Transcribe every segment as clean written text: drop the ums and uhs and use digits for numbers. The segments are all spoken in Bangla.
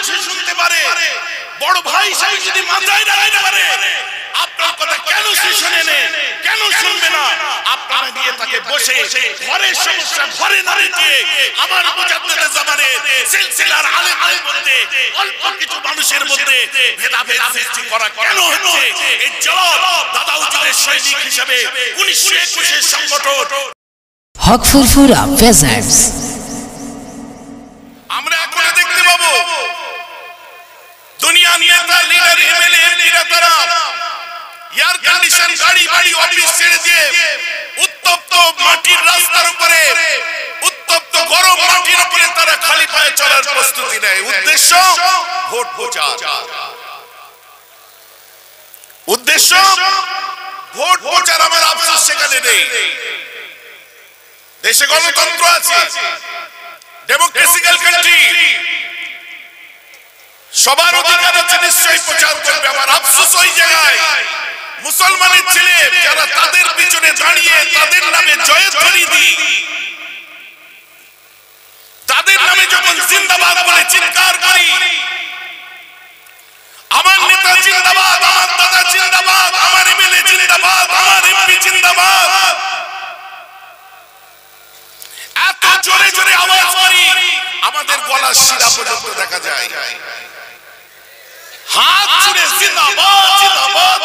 সে শুনতে পারে, বড় ভাই হিসেবে যদি মাথায় রাখতে পারে, আপনার কথা কেন সে শুনে না, কেন শুনবে না? আপনারা গিয়ে তাকে বসে ঘরের সমস্যা ঘরে না রেখে আমার মুজাদ্দিদে জামানের সিলসিলার আলেমদের মধ্যে অল্প কিছু মানুষের মধ্যে ভেদাভেদ সৃষ্টি করা কেন হচ্ছে? এই জবাব দাদা হুজুরের সৈনিক হিসেবে 1921 এর সংগঠন হক ফুরফুরা প্রেজেন্টস। আমরা এখন দেখতে পাবো দুনিয়ার নেতা, লিডার, এমএলএ, এমপিরা তারা এয়ার কন্ডিশন গাড়ি বাড়ি অফিস ছেড়ে দিয়ে উত্তপ্ত মাটির রাস্তার উপরে, উত্তপ্ত গরম মাটির উপরে তারা খালি পায়ে চলার প্রস্তুতি নেয়। উদ্দেশ্য ভোট প্রচার, উদ্দেশ্য ভোট প্রচার। আমার আফসোস সেখানে নেই। দেশে গণতন্ত্র আছে, ডেমোক্রেসিক্যাল কান্ট্রি, সবার অধিকার আছে, নিশ্চয়ই প্রচার করবে। আমার আফসোস ওই জায়গায় মুসলমানের ছেলে যারা তাদের পিছনে দাঁড়িয়ে তাদের নামে জয়ধ্বনি দিই, তাদের নামে যখন জিন্দাবাদ বলে চিৎকার করি, আমার নেতা জিন্দাবাদ, আমার দাদা জিন্দাবাদ, আমার এমএলএ জিন্দাবাদ, আমার এমপি জিন্দাবাদ, এত জোরে জোরে আওয়াজ করি আমাদের গলার শিরা পর্যন্ত দেখা যায়। হাত জুড়ে জিন্দাবাদ জিন্দাবাদ।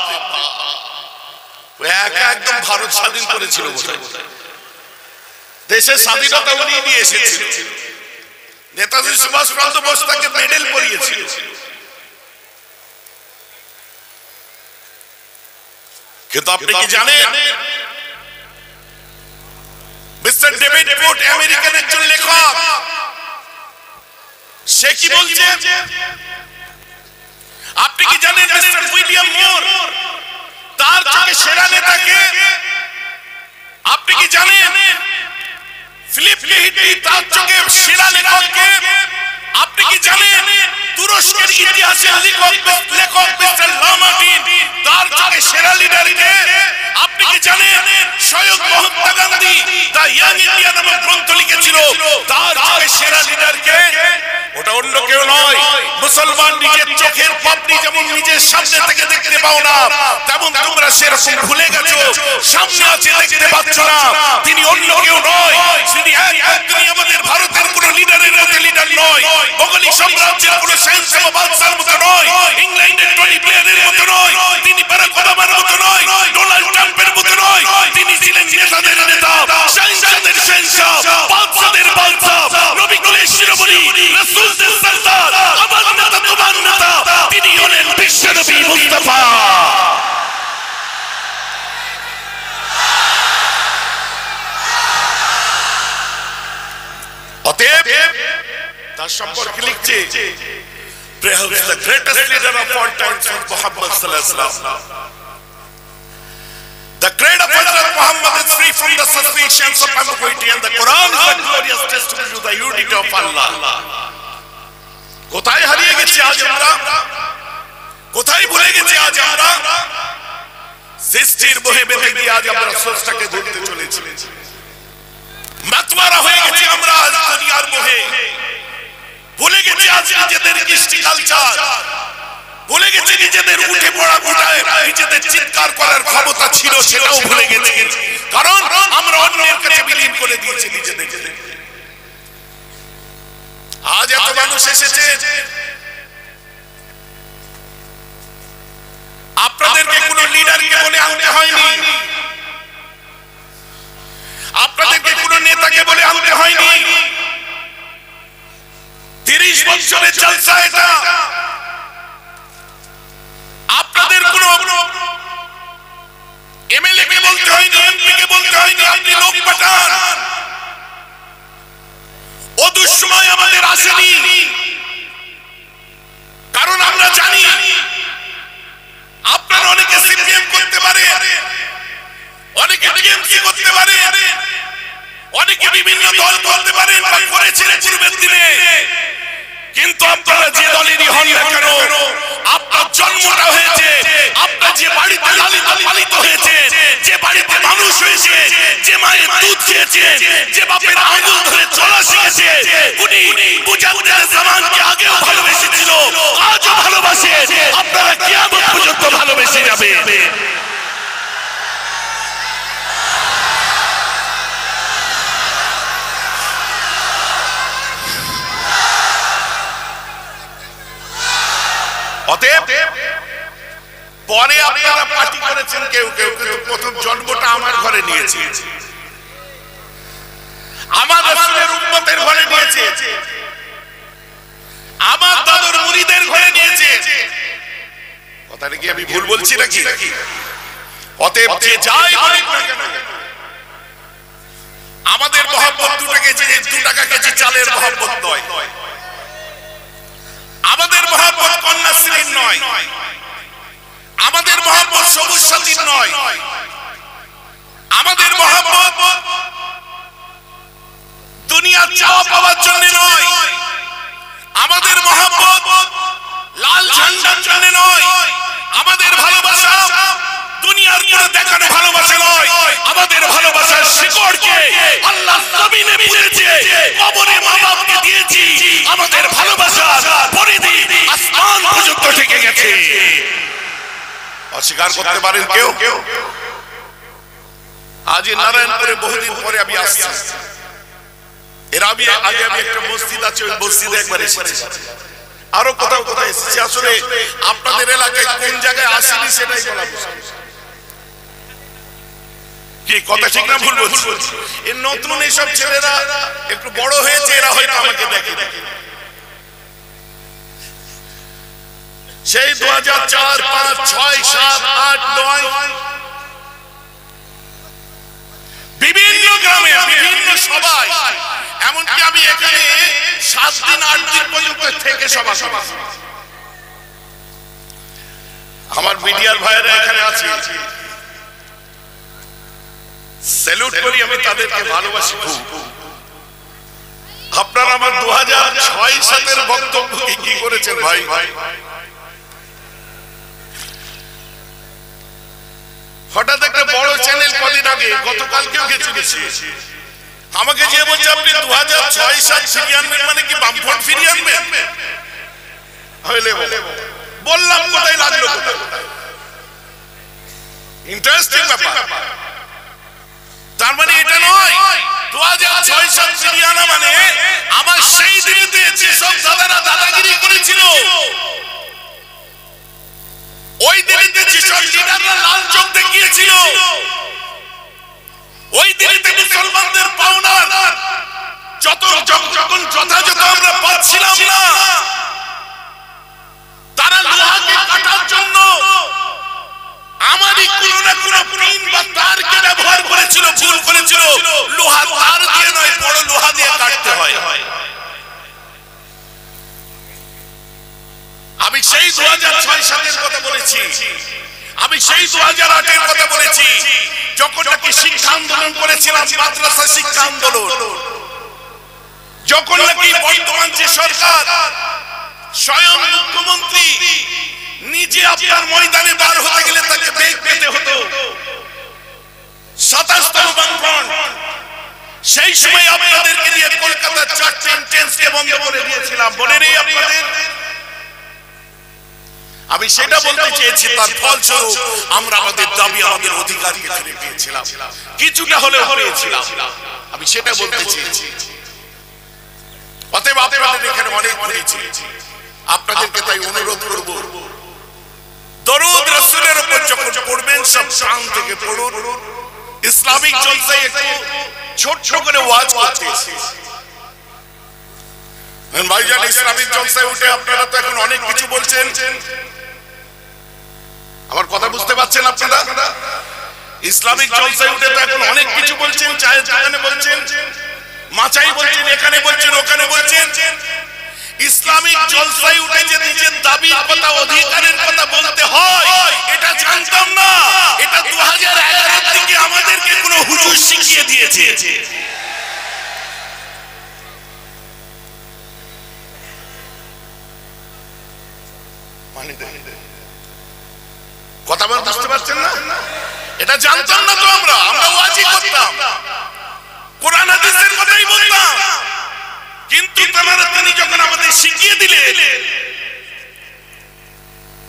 একদম ভারত স্বাধীন করেছিল, দেশের স্বাধীনতা উনি নিয়ে এসেছিলেন। নেতাজি সুভাষচন্দ্র বোস তাকে মেডেল পরিয়েছিল। কিন্তু আপনি কি জানেন, মিস্টার ডেভিড ফোর্ড আমেরিকান একজন লেখক, সে কি বলছে? আপনি কি জানেন মিস্টার উইলিয়াম মুর তার থেকে সেরা নেতাকে? আপনি কি জানেন ফিলিপ লিহিটি তার থেকে সেরা লেখককে? আপনি কি জানেন তুরস্কের ইতিহাসের লেখক মিস্টার লামার্টিন তার থেকে সেরা লিডারকে? আপনি কি জানেন স্বয়ং Mahatma Gandhi the Young India নামক গ্রন্থ লিখেছিল, তার থেকে সেরা লিডারকে? ওটা অন্য কেউ নয়, মুসলমান নিজের চোখের পাপড়ি যেমন নিজের সামনে থেকে দেখতে পাও না, তেমন তোমরা সেরকম ভুলে গেছো। সামনে আছে দেখতে পাচ্ছ না, তিনি অন্য কেউ নয়। তিনি একদমই আমাদের ভারতের কোন লিডারের মতো লিডার নয়, মোগলি সাম্রাজ্যের কোন শাহজাহান বাদশার মতো নয়, ইংল্যান্ডের টনি ব্লেয়ারের মতো নয়, তিনি বারাক ওবামার মতো নয়, ডোনাল্ড ট্রাম্পের মতো নয়। তিনি ছিলেন নেতাদের নেতা, শাহজাহানের শাহজাহ, বাদশাদের বাদশাহ, নবী কুলের শিরোমণি, রাসূলদের সরদার, আমার নেতা তোমার নেতা, তিনি হলেন বিশ্বনবী মুস্তাফা। অতএব তার সম্পর্কে লিখছে, perhaps the greatest leader of all times was Muhammad sallallahu alaihi wasallam. The creed of Hazrat Muhammad is free from the suspicions of ambiguity, and the Quran is a glorious testimony to the unity of Allah. কোথায় হারিয়ে গেছি আজ আমরা? কোথায় ভুলে গেছি আজ আমরা? সৃষ্টির মোহে বেঁধে গিয়ে আজ আমরা স্রষ্টাকে ধরতে চলেছি। মাতওয়ারা হয়ে গেছি আমরা আজ দুনিয়ার মোহে। ভুলে গেছি আজ নিজেদের কৃষ্টি কালচার, ভুলে গেছি নিজেদের উঠে পড়া গোটায় নিজেদের চিৎকার করার ক্ষমতা ছিল, সেটাও ভুলে গেছি। কারণ আমরা অন্যের কাছে বিলীন করে দিয়েছি নিজেদেরকে। আজ এত মানুষ এসেছে, আপনাদেরকে কোন লিডারকে বলে আনতে হয়নি, আপনাদেরকে কোন নেতাকে বলে আনতে হয়নি। 30 বছরের জলসা এটা। আপনাদের কোন এমএলএ কে বলতে হয়নি, এমপি কে বলতে হয়নি, আপনি লোক পাঠান। ও দুঃসময় আমাদের আসেনি, কারণ আমরা জানি আপনারা অনেকে সিপিএম করতে পারে, অনেকে টিএমসি করতে পারে, অনেকে বিভিন্ন দল করতে পারে বা করেছিলেন পূর্বের দিনে। কিন্তু আপনারা যে দলেরই হন না কেন, আপনার জন্মটা হয়েছে, আপনার যে বাড়িতে লালিত পালিত হয়েছে, যে বাড়িতে মানুষ হয়েছে, যে মায়ের দুধ খেয়েছে, যে বাপের আঙুল ধরে চলা শিখেছে, উনি মুজাদ্দিদে জামানকে আগেও ভালোবেসে আপনারা কিয়ামত পর্যন্ত ভালোবেসে যাবেন। অতএব পরে আপনারা পার্টি করেছেন কেউ কেউ, কিন্তু প্রথম জন্মটা আমার ঘরে নিয়েছে, আমার রাসূলের উম্মতের ঘরে নিয়েছে, আমার দাদুর মুরিদের ঘরে নিয়েছে। কথাটা কি আমি ভুল বলছি নাকি? অতএব যে যাই বলি না কেন, আমাদের মহব্বত 2 টাকা কেজি চালের মহব্বত নয়, আমাদের মহব্বত কন্যাশ্রীর নয়, আমাদের মহব্বত সবুজ সাথীর নয়, আমাদের মহব্বত দুনিয়ার চাওয়া পাওয়ার জন্য নয়, আমাদের মহব্বত লাল ঝান্ডার জন্য নয়, আমাদের ভালোবাসা দুনিয়ার কোন দেখানো ভালোবাসা নয়, আমাদের ভালোবাসার শিকড়কে আল্লাহ জমিনে পুঁতেছে, কবরে মা বাপকে দিয়েছি, আমাদের ভালোবাসা পরিধি আসমান পর্যন্ত ঠেকে গেছে। অস্বীকার করতে পারেন কেউ? আজ নারায়ণপুরে বহুদিন পরে আমি আসছি, এর আগে আমি একটা মসজিদ আছে, ওই মসজিদে একবার এসেছি, আরো কোথাও কোথাও এসেছি। আসলে আপনাদের এলাকায় কোন জায়গায় আসেনি সেটাই বলা মুশকিল। কি কথা ঠিক না ভুল বলছি? এই নতুন এইসব ছেলেরা একটু বড় হয়েছে, এরা হয়তো আমাকে দেখে, সেই 2004, 5, 6, 7, 8, 9 বিভিন্ন গ্রামে বিভিন্ন সভায়, এমনকি আমি এখানে 7 দিন 8 দিন পর্যন্ত থেকে সভা, আমার মিডিয়ার ভাইয়েরা এখানে আছে, স্যালুট করি, আমি তাদেরকে ভালোবাসি খুব। আপনারা আমার 2006-7 বক্তব্য কি করেছেন ভাই? হঠাৎ একটা বড় চ্যানেল কদিন আগে, গতকালকেও গেছে, আমাকে যে বলছে আপনি 2006-7 ফিরিয়ে আনবেন, মানে কি বামফ্রন্ট ফিরিয়ে আনবেন? বললাম কোথায় লাগলো, ইন্টারেস্টিং ব্যাপার। তার মানে এটা নয় 2006-7 ফিরিয়ে আনা মানে আমার সেই দিনেতে যেসব দাদারা দাদাগিরি করেছিল, ওই দিনেতে যেসব লিডাররা লাল চোখ দেখিয়েছিল, ওই দিনেতে মুসলমানদের পাওনা যখন যথাযথ আমরা পাচ্ছিলাম না, তারা লোহাকে কাটার জন্য আমারই কোনো না কোনো পিন বা তারকে ব্যবহার করেছিল, ভুল করেছিল। লোহা তার দিয়ে নয়, বড় লোহা দিয়ে কাটতে হয়। আমি সেই 2006-7 কথা বলেছি, আমি সেই 2008 কথা বলেছি, যখন নাকি শিক্ষা আন্দোলন করেছিলাম, মাদ্রাসা শিক্ষা আন্দোলন, যখন নাকি বর্তমান যে সরকার, স্বয়ং মুখ্যমন্ত্রী নিজে আপনার ময়দানে বার হতে গেলে তাকে বেগ পেতে হতো, 27তম বামফ্রন্ট, সেই সময় আপনাদেরকে দিয়ে কলকাতার 4টে ইন্টেন্সকে বন্ধ করে দিয়েছিলাম, মনে নেই আপনাদের? আমি সেটা বলতে চেয়েছি, তার ফলস্বরূপ আমরা আমাদের দাবি, আমাদের অধিকারকে ফিরে পেয়েছিলাম, কিছুটা হলেও পেয়েছিলাম, আমি সেটা বলতে চেয়েছি। অতএব আপনাদের এখানে অনেক পড়েছি, আপনাদেরকে তাই অনুরোধ করব, দরুদ রাসূলের উপর যখন পড়বেন সব প্রাণ থেকে পড়ুন। ইসলামিক জলসায় একটু ছোট করে ওয়াজ করতেছি ভাইজান, ইসলামিক জলসায় উঠে আপনারা তো এখন অনেক কিছু বলছেন, আমার কথা বুঝতে পারছেন আপনারা? ইসলামিক জলসায় উঠে তো এখন অনেক কিছু বলছেন, চায়ের দোকানে বলছেন, মাচাই বলছেন, এখানে বলছেন, ওখানে বলছেন। ইসলামিক জলসায় উঠে যে নিজের দাবির কথা, অধিকারের কথা বলতে হয়, এটা জানতাম না। এটা 2011 থেকে আমাদেরকে কোন হুজুর শিখিয়ে দিয়েছে। কথা বুঝতে পারছেন না? এটা জানতাম না তো, আমরা ওয়াজি করতাম, কোরআন হাদিসের কথাই বলতাম, কিন্তু তিনি যখন আমাদের শিখিয়ে দিলেন,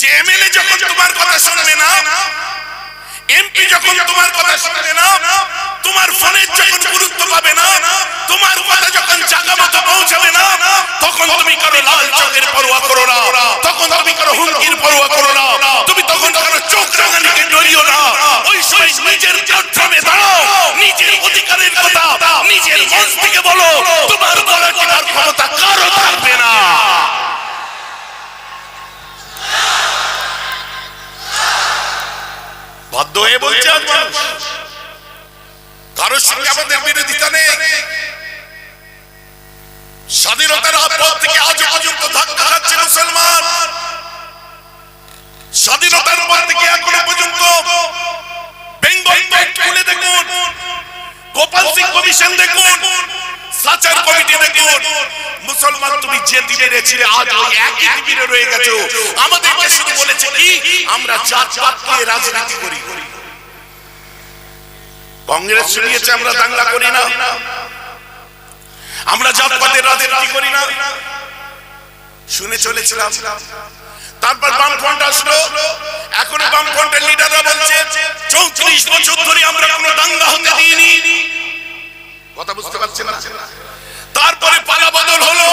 যে এমএলএ যখন তোমার কথা শুনবে না, এমপি যখন তোমার কথা শুনবে না, তোমার ফোনের যখন গুরুত্ব পাবে না, তোমার কথা যখন জায়গা মতো পৌঁছাবে না, তখন তুমি কারো লাল চোখের পরোয়া করো না, তখন তুমি কারো হুমকির পরোয়া করো না, তুমি তখন কারো চোখ রাঙানিকে ডরিও না। ওই সময় নিজের প্ল্যাটফর্মে দাঁড়াও, নিজের অধিকারের কথা নিজের মন থেকে বলো, তোমার গলা টিকার ক্ষমতা কারো থাকবে না। বাধ্য হয়ে বলছে কারোর সঙ্গে আমাদের বিরোধিতা নেই। স্বাধীনতার পর থেকে আজও পর্যন্ত ধাক্কা খাচ্ছে মুসলমান। স্বাধীনতার পর থেকে এখনো পর্যন্ত বেঙ্গল প্যাক্ট খুলে দেখুন, গোপাল সিং কমিশন দেখুন, সাচার কমিটি দেখুন, মুসলমান তুমি যে দিনে ছিলে আজ ওই একই দিনে রয়ে গেছো। আমাদেরকে শুধু বলেছে কি আমরা জাতপাতকে রাজনীতি করি। কংগ্রেস শুনিয়েছে আমরা দাঙ্গা করি না, আমরা জাতপাতের রাজনীতি করি না, শুনে চলেছিলাম। তারপর বামফ্রন্ট আসলো, এখনো বামফ্রন্টের লিডাররা বলছে 34 বছর ধরে আমরা কোনো দাঙ্গা হতে দিইনি। কথা বুঝতে পারছেন না? তারপরে পালা বদল হলো,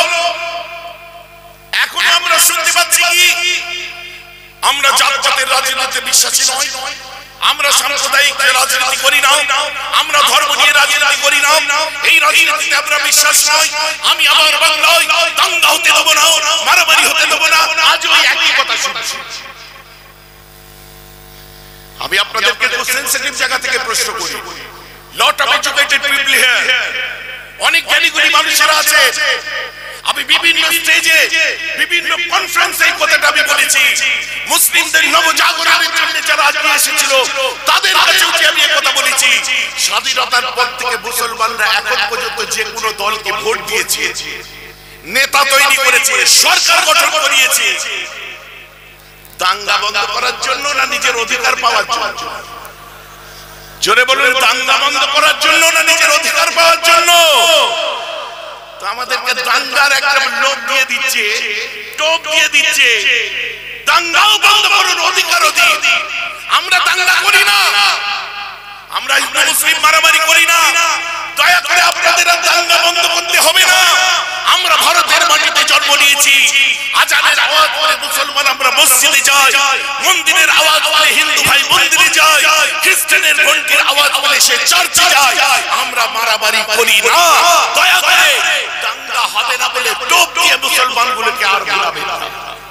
এখন আমরা শুনতে পাচ্ছি কি আমরা জাতপাতের রাজনীতিতে বিশ্বাসী নই, আমরা সাম্প্রদায়িক রাজনীতি করি না, আমরা ধর্ম নিয়ে রাজনীতি করি না, এই রাজনীতিতে আমরা বিশ্বাস নই। আমি আমার বাংলায় দাঙ্গা হতে দেব না, মারামারি হতে দেব না। আজ ওই একই কথা শুনছি। আমি আপনাদেরকে সেনসিটিভ জায়গা থেকে প্রশ্ন করি, lot of educated people here, অনেক জ্ঞানীগুণী মানুষেরা আছে। আমি বিভিন্ন স্টেজে বিভিন্ন কনফারেন্সে এই কথাটা আমি বলেছি। মুসলিমদের নবজাগরণের জন্য যারা আজকে এসেছিল তাদের কাছেও আমি এই কথা বলেছি। স্বাধীনতার পর থেকে মুসলমানরা এখন পর্যন্ত যে কোনো দলকে ভোট দিয়েছে, নেতা তৈরি করেছে, সরকার গঠন করিয়েছে, দাঙ্গা বন্ধ করার জন্য না নিজের অধিকার পাওয়ার জন্য? জোরে বলুন, দাঙ্গা বন্ধ করার জন্য না নিজের অধিকার পাওয়ার জন্য? তো আমাদেরকে দাঙ্গার একটা লোভ দিয়ে দিচ্ছে, টোপ দিয়ে দিচ্ছে, দাঙ্গাও বন্ধ করুন, অধিকারও দিন। আমরা দাঙ্গা করি না, আমরা হিন্দু মুসলিম মারামারি করি না। দয়া করে আপনাদের দাঙ্গা বন্ধ করতে হবে না। আমরা ভারতের মাটিতে জন্ম নিয়েছি, আজানের আওয়াজ করে মুসলমান আমরা মসজিদে যাই, মন্দিরের আওয়াজ করে হিন্দু ভাই মন্দিরে যায়, খ্রিস্টানের ঘন্টির আওয়াজ করে সে চার্চে যায়। আমরা মারামারি করি না। দয়া করে দাঙ্গা হবে না বলে টোপ দিয়ে মুসলমানগুলোকে আর ভুলাবে না।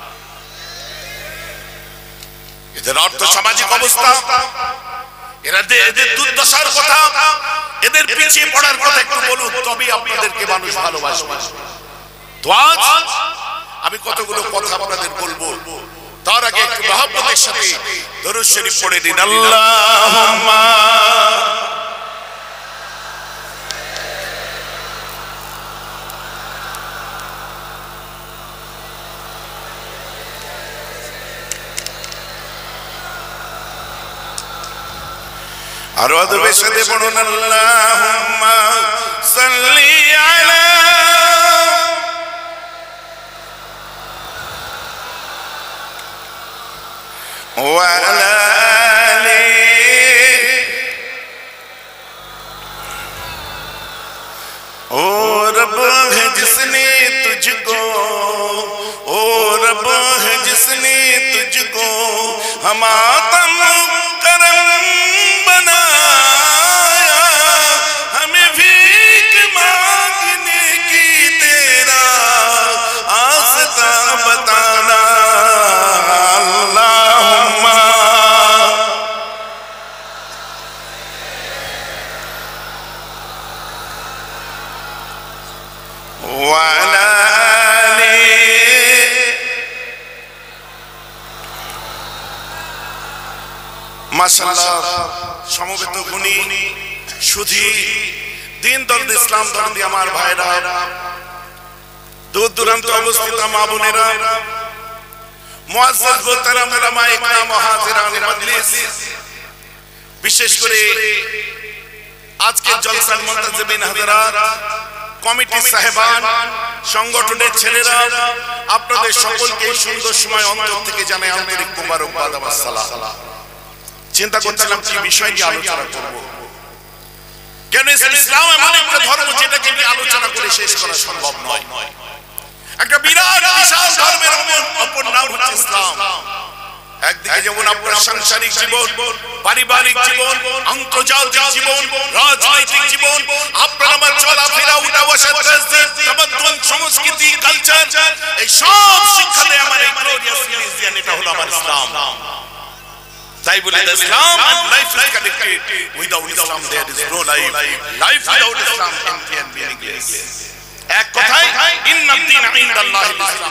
এদের অর্থ সামাজিক অবস্থা, এদের দুর্দশার কথা, এদের পিছিয়ে পড়ার কথা একটু বলুন, তবে আপনাদেরকে মানুষ ভালোবাসবে। তো আজ আমি কতগুলো কথা আপনাদের বলবো, তার আগে একটু মহব্বতের সাথে দরুদ শরীফ পড়ে দিন। আল্লাহুম্মা আর আদবের সাথে পড়ুন আল্লাহুম্মা সাল্লি আলা ওয়া আলা আলি ও রব है जिसने तुझको, ओ रब है जिसने तुझको हमातम करम बनाया, हमें भीख मांगने की तेरा आस्था बताना। अल्लाहुम्मा वाला মাশাআল্লাহ। সমবেত গুণী সুধী দিন দরদ ইসলাম দরদি আমার ভাইরা, দূর দূরান্তে অবস্থিত মা বোনেরা, মুআজ্জাজ মোহতারাম উলামায়ে ইকরাম ও হাজিরানে মজলিস, বিশেষ করে আজকে জলসার মুনতাজিমিন হযরত, কমিটি সাহেবান, সংগঠনের ছেলেরা আপনাদের সকলকে এই সুন্দর সময় অন্তর থেকে জানাই আন্তরিক মোবারকবাদ ওয়া সালাম। চিন্তা করছিলাম কি বিষয় নিয়ে আলোচনা করব, কেন ইসলাম এমন একটা ধর্ম যেটাকে নিয়ে আলোচনা করে শেষ করা সম্ভব নয়। একটা বিরাট বিশাল ধর্মের অপর নাম হচ্ছে ইসলাম। একদিকে যেমন আপনার সাংসারিক জীবন, পারিবারিক জীবন, আন্তর্জাতিক জীবন, রাজনৈতিক জীবন, আপনার আমার চলাফেরা, উঠা বসা, তামাদ্দুন, সংস্কৃতি, কালচার, এই সব শিক্ষা দেয় আমার এই গ্লোরিয়াস রিলিজিয়ন, এটা হলো আমার ইসলাম। তাই বলে ইসলাম and life is connected. Without Islam there is no life. Life without Islam empty and meaningless. এক কথায় ইন্না দ্দীন ইনদাল্লাহিল ইসলাম।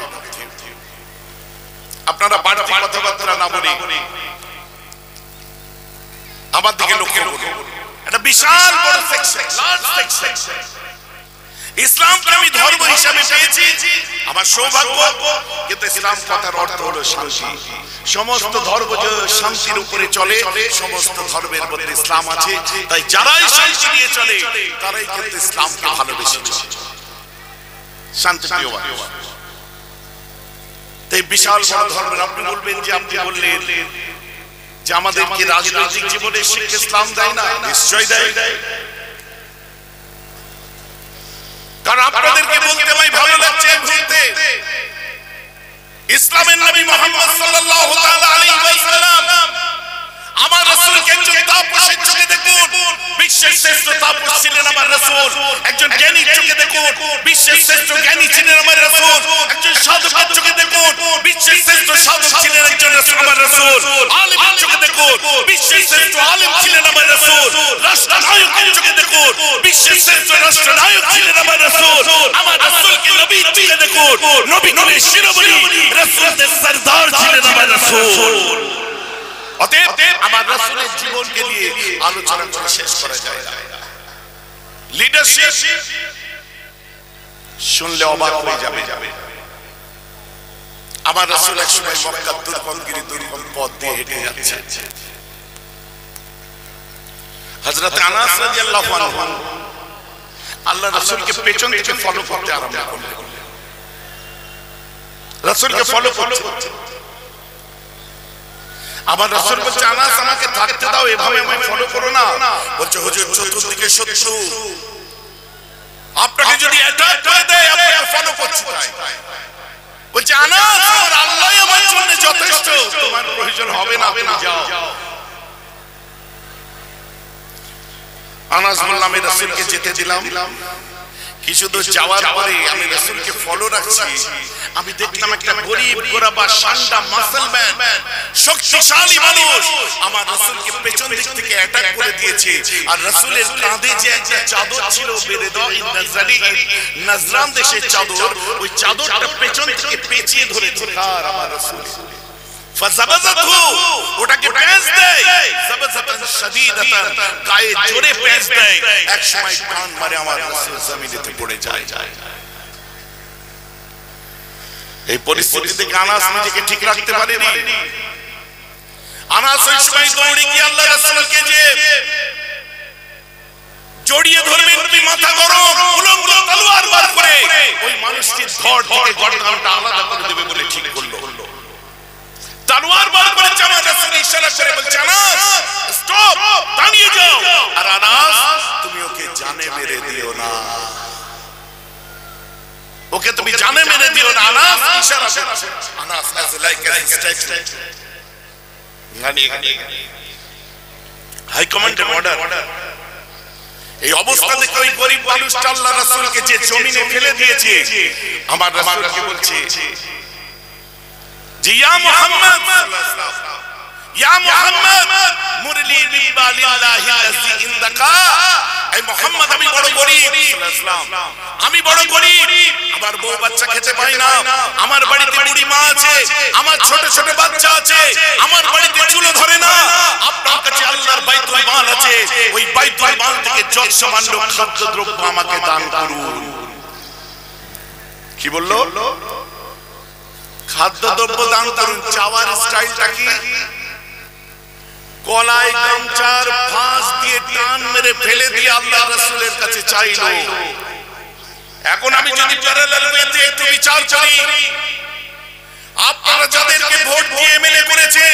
আপনারা বাড়তি কথাবার্তা না বলে আমার দিকে লক্ষ্য করুন। এটা বিশাল বড় সেকশন, লার্জ সেকশন। ইসলামকে আমি ধর্ম হিসাবে পেয়েছি, আমার সৌভাগ্য, কিন্তু ইসলাম কথার অর্থ হলো শান্তি। সমস্ত ধর্ম যে শান্তির উপরে চলে, সমস্ত ধর্মের মধ্যে ইসলাম আছে। তাই যারাই শান্তি নিয়ে চলে তারাই কিন্তু ইসলামকে ভালোবেসে চলে। শান্তিপ্রিয় মানুষ। তাই বিশাল বড় ধর্মের আপনি বলবেন যে আপনি বললেন যে আমাদেরকে রাজনৈতিক জীবনে শিক্ষা ইসলাম দেয় না, নিশ্চয়ই দেয়। কারণ আপনাদেরকে বলতে ভাই ভালো লাগছে ঘুরতে, ইসলামের নবী মুহাম্মদ সাল্লাল্লাহু তাআলা আলাইহি ওয়াসাল্লাম আমার রাসূলকে একজন তাপসের চোখে দেখুন, বিশ্বের শ্রেষ্ঠ তাপস ছিলেন আমার রাসূল। একজন জ্ঞানীর চোখে দেখুন, বিশ্বের শ্রেষ্ঠ জ্ঞানী ছিলেন আমার রাসূল। একজন সাধকের চোখে দেখুন, বিশ্বের শ্রেষ্ঠ সাধক ছিলেন একজন আমার রাসূল। আলেমের চোখে দেখুন, বিশ্বের শ্রেষ্ঠ আলেম ছিলেন আমার রাসূল। রাষ্ট্রনায়কের চোখে দেখুন, বিশ্বের শ্রেষ্ঠ রাষ্ট্রনায়ক ছিলেন আমার রাসূল। আমার রাসূলকে নবীর চোখে দেখুন, নবী কুলের শিরোমণি, রাসূলদের সরদার ছিলেন আমার রাসূল। অতএব আমার রাসূলের জীবনকে নিয়ে আলোচনা করে শেষ করা যায় না। লিডারশিপ শুনলে অবাক হয়ে যাবে। আমার রাসূল এক সময় মক্কার দুর্গম পথ দিয়ে হেঁটে যাচ্ছে। হযরত আনাস রাদিয়াল্লাহু আনহু আল্লাহ রাসূলকে পেছন থেকে ফলো করতে আরম্ভ করলেন। রাসূলকে ফলো করছে। আমার রাসূল বলছে, আনাস আমাকে থাকতে দাও, এভাবে আমায় ফলো করো না। বলছে, হুজুর চতুর্দিকে শত্রু, আপনাকে যদি অ্যাটাক করে দেয় আপনাকে ফলো করছি তাই। বলছে, আনাস আমার আল্লাহই আমার জন্য যথেষ্ট, তোমার প্রয়োজন হবে না, তুমি যাও। আনাস বলল, আমি রাসূলকে যেতে দিলাম। কিছু দূর যাওয়ার পরে আমি রাসূলকে ফলো রাখছি, আমি দেখলাম একটা গরীব গোরাবা সান্ডা মাসলম্যান, শক্তিশালী মানুষ আমার রাসূলকে পেছন দিক থেকে অ্যাটাক করে দিয়েছে। আর রাসূলের কাঁধে যে একটা চাদর ছিল, বেরেদাই নাজরানি, নাজরান দেশের চাদর, ওই চাদরটা পেছন থেকে পেঁচিয়ে ধরেছে আর আমার রাসূল ফাযাবাযাতহু, ওটাকে পেঁচ দেয়, যাবাযাতান শাদীদাতান, গায়ে জোরে পেঁচ দেয়। এক সময় টান মারে আমার রাসূল জমিনেতে পড়ে যায়। এই পরিস্থিতিতে আনাস নিজেকে ঠিক রাখতে পারেনি। আনাস ওই সময় দৌড়ে গিয়ে আল্লাহ রাসূলকে যে জড়িয়ে ধরবেন, মাথা গরম, উলঙ্গ তলোয়ার বার করে ওই মানুষটির ধড় থেকে গর্দানটা আলাদা করে দেবে বলে ঠিক করলো। তলোয়ার বার করে আমার রাসূল ইশারা করে বলছে, আনাস স্টপ, দাঁড়িয়ে যাও। আর আনাস, তুমি ওকে জানে মেরে দিও না, ওকে তুমি জানে মেরে দিও না। আনাস ইশারা করে, Anas as like a instruction, গানি হাই কমান্ডের অর্ডার। এই অবস্থা দেখে ওই গরীব মানুষটা আল্লাহ রাসূলকে যে জমিনে ফেলে দিয়েছে, আমার রাসূলকে বলছে, জি ইয়া মুহাম্মদ, ইয়া মুহাম্মদ মুরলি বিবালিল্লাহি আল্লাযী ইনদাকা। এই মুহাম্মদ, আমি বড় গরীব, আমি বড় গরীব, আমার বউ বাচ্চা খেতে পাই না, আমার বাড়িতে বুড়ি মা আছে, আমার ছোট ছোট বাচ্চা আছে, আমার বাড়িতে চুলো ধরে না। আপনার কাছে আল্লাহর বাইতুল মাল আছে, ওই বাইতুল মাল থেকে যত সামান্য খাদ্যদ্রব্য আমাকে দান করুন। কি বললো? খাদ্যদ্রব্য দান করুন। চাওয়ার স্টাইলটা কি? গলায় গামছার ফাঁস দিয়ে টান মেরে ফেলে দিয়ে আল্লাহ রাসূলের কাছে চাইলো। এখন আমি যদি প্যারালাল ওয়েতে একটু বিচার করি, আপনারা যাদেরকে ভোট দিয়ে এমএলএ করেছেন,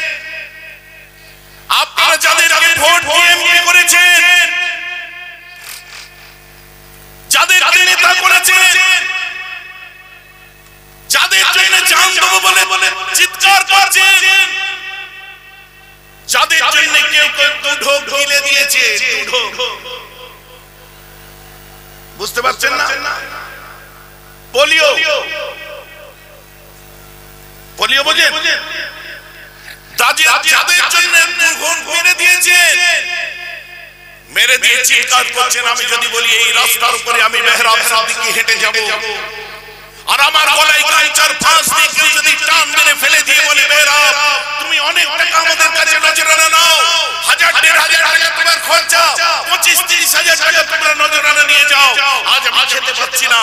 আপনারা যাদেরকে ভোট দিয়ে এমপি করেছেন, যাদেরকে নেতা করেছেন, যাদের জন্য জান দেব বলে চিৎকার করছেন, যাদের জন্য কেউ কেউ দুঢোক ঢিলে দিয়েছে, বুঝতে পারছেন না? পোলিও বোঝেন, যাদের জন্য দুঘন মেরে দিয়েছে, মেরে দিয়ে চিৎকার করছেন। আমি যদি বলি এই রাস্তার উপরে আমি মেহরাবের দিকে হেঁটে যাব, আর আমার গলায় কালচার ফাঁস দিয়ে কেউ যদি টান মেরে ফেলে দিয়ে বলে মেহরাব তুমি অনেক টাকা আমাদের কাছে নজরানা নাও, 1000-1500 টাকা তোমার খরচা, 25-30 হাজার টাকা তোমরা নজরানা নিয়ে যাও, আজ আমি খেতে পাচ্ছি না,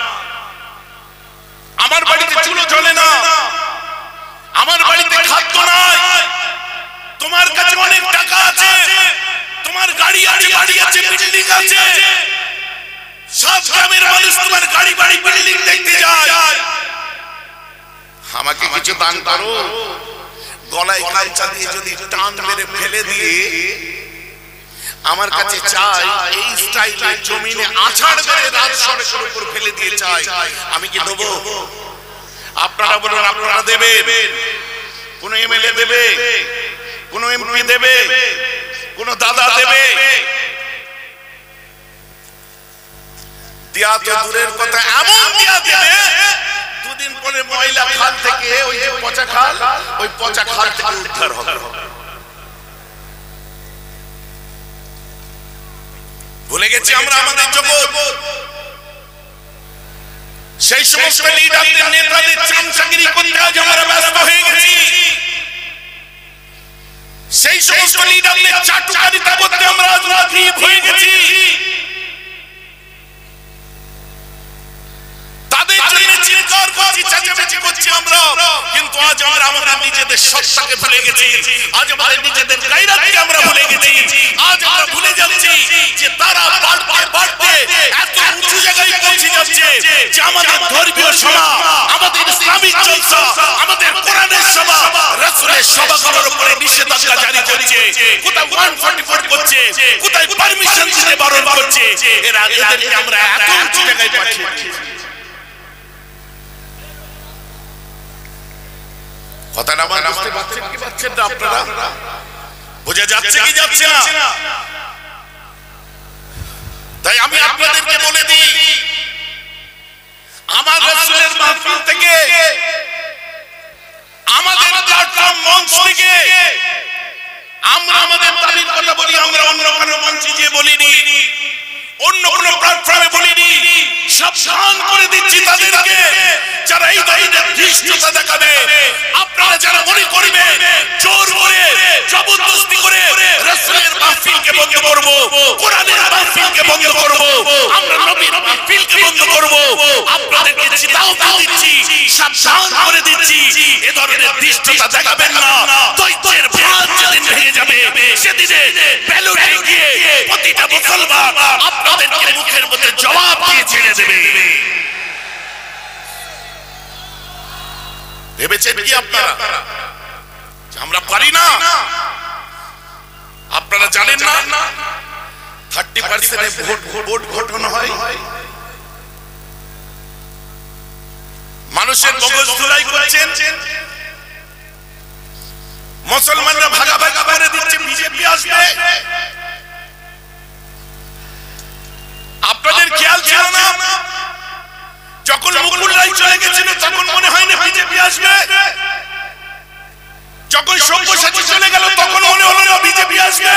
আমার বাড়িতে চুলো জ্বলে না, আমার বাড়িতে খাদ্য নাই, তোমার কাছে অনেক টাকা আছে, তোমার গাড়ি আছে, বাড়ি আছে, বিল্ডিং আছে, সব গ্রামের মানুষ তোমার গাড়ি বাড়ি বিল্ডিং দেখতে যায়, আমাকে কিছু দান করো। গলায় কালচা দিয়ে যদি টান মেরে ফেলে দিয়ে আমার কাছে চাই, এই স্টাইলে জমিনে আছাড় মেরে রাত সড়কের উপর ফেলে দিয়ে চাই, আমি কি দেবো? আপনারা বলুন, আপনারা দেবেন? কোন এমএলএ দেবে? কোন এমপি দেবে? কোন দাদা দেবে? দিয়া তো দূরের কথা, এমন দিয়া দেবে দুদিন পরে ময়লা খাল থেকে, ওই যে পচা খাল, ওই পচা খাল থেকে উদ্ধার হবে। ভুলে গেছি আমরা আমাদের জগৎ। সেই সমস্ত লিডারদের, নেতাদের চামচাগিরি করতে আজ আমরা ব্যস্ত হয়ে গেছি, সেই সমস্ত লিডারদের চাটুকারিতা করতে আমরা আজ রাজনীতি হয়ে গেছি, তাদের জন্য চিৎকার করছি, চেঁচামেচি করছি আমরা, কিন্তু আজ আমরা আমাদের নিজেদের সত্তাকে ভুলে গেছি, আজ আমাদের নিজেদের গায়রাতকে আমরা ভুলে গেছি, আজ আমরা ভুলে যাচ্ছি যে তারা বাড়তে বাড়তে এত উঁচু জায়গায় পৌঁছে যাচ্ছে যে আমাদের ধর্মীয় সভা, আমাদের ইসলামিক জলসা, আমাদের কোরআনের সভা, রাসূলের সভাগুলোর উপরে নিষেধাজ্ঞা জারি করছে, কোথায় 144 করছে, কোথায় পারমিশন দিতে বারণ করছে, এদেরকে আমরা এত উঁচু জায়গায় পাঠিয়েছি। কথাটা বুঝতে পারছেন কি পারছেন না আপনারা? বোঝা যাচ্ছে কি যাচ্ছে না? তাই আমি আপনাদেরকে বলে দিই, আমার রাসূলের মাহফিল থেকে, আমাদের প্ল্যাটফর্ম মঞ্চ থেকে আমরা আমাদের দাবির কথা বলি, আমরা অন্য কোনো মঞ্চে গিয়ে বলিনি, অন্য কোনো প্ল্যাটফর্মে বলিনি, সাবধান করে দিচ্ছি তাদেরকে যারা এই ধরনের ধৃষ্টতা দেখাবে, আপনারা যারা মনে করবেন জোর করে জবরদস্তি করে রাসূলের মাহফিলকে বন্ধ করব, কোরআনের মাহফিলকে বন্ধ করব, আমরা নবীর মাহফিলকে বন্ধ করব, আপনাদেরকে চেতাবনী দিচ্ছি, সাবধান করে দিচ্ছি, এ ধরনের ধৃষ্টতা দেখাবেন না। দৈত্যের ভাত যেদিন ভেঙে যাবে সেদিনে ব্যালটে গিয়ে প্রতিটা মুসলমান আপনাদেরকে মুখের মধ্যে জবাব দিয়ে ছেড়ে দেবে। ভেবেছেন কি আপনারা আমরা পারি না? আপনারা জানেন না 30% ভোট গঠন হয়, মানুষের মগজ ধুলাই করছেন, মুসলমানরা ভাগাভাগি করে দিচ্ছে, বিজেপি আসবে। আপনাদের খেয়াল ছিল না যখন মুকুল রায় চলে গেছিল তখন মনে হয় না বিজেপি আসবে, যখন সব্যসাচী চলে গেল তখন মনে হলো না বিজেপি আসবে।